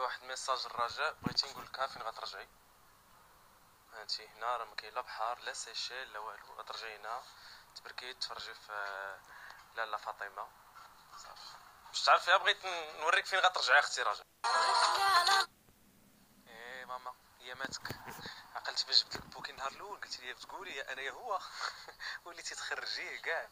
واحد ميساج الرجاء، بغيتي نقول لك فين غترجعي. هانتي هنا راه ما كاين لا بحر لا سيشيل لا والو، غترجعي هنا تبركي تفرجي في لاله فاطمه صافي. باش تعرفيها بغيت نوريك فين غترجعي اختي رجاء. ايه ماما اياماتك، عقلت باش جبت لك بوكي النهار الاول قلت لي تقولي يا انا يا هو وليتي تخرجيه كاع.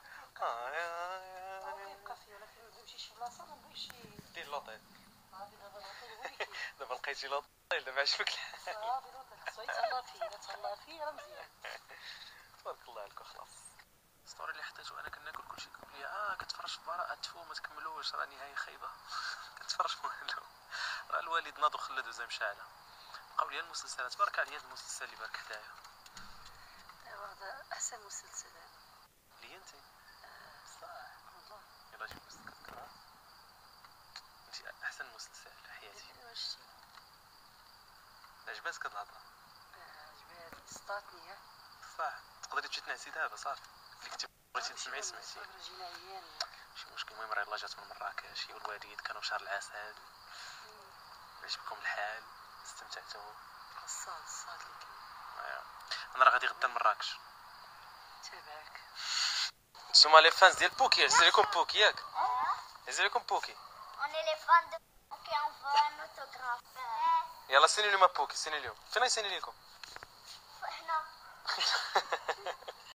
يبقى فيه، ولكن ما نمشيش في بلاصه ما نبغيش دير لوطيل. صافي دابا العطل هو اللي كاين. دابا لقيتي لوطيل دابا عجبك الحال. صافي العطل خصو يتهلا فيه، الا تهلا فيه راه مزيان. تبارك الله عليك خلاص. السطوري اللي حطيتو انا كناكل كلشي كيقول لي كتفرج في براءة تفو ما تكملوش راه نهاية خايبة. كتفرج في والو، راه الوالد ناض وخلد وزا مشعلة. بقاو لي المسلسلات، بارك عليا هاد المسلسل اللي بارك حدايا. ايوا هذا احسن مسلسل هذا لي انت صح والله. يلا جيب مسلسل انت احسن مسلسل في حياتي. واش عجباتك هاد الهضره؟ عجباتني سطاتني صح تقدري تمشي تنعسي دابا صافي اللي كنتي بغيتي تسمعي سمعتي. جينا عيان ماشي مشكل. المهم راه يلاه جات من مراكش هي والوالد كانوا في شهر العسل، عجبكم الحال استمتعتوا. الصاد اللي كاين. انا راه غادي غدا لمراكش. تابعك نتوما لي فانز ديال بوكي عزيز عليكم بوكي ياك؟ عزيز عليكم بوكي. On est les fans de Poké, on veut un autographe. يلا سيني اليوم بوكي سيني اليوم. فين غيسيني لكم؟ هنا.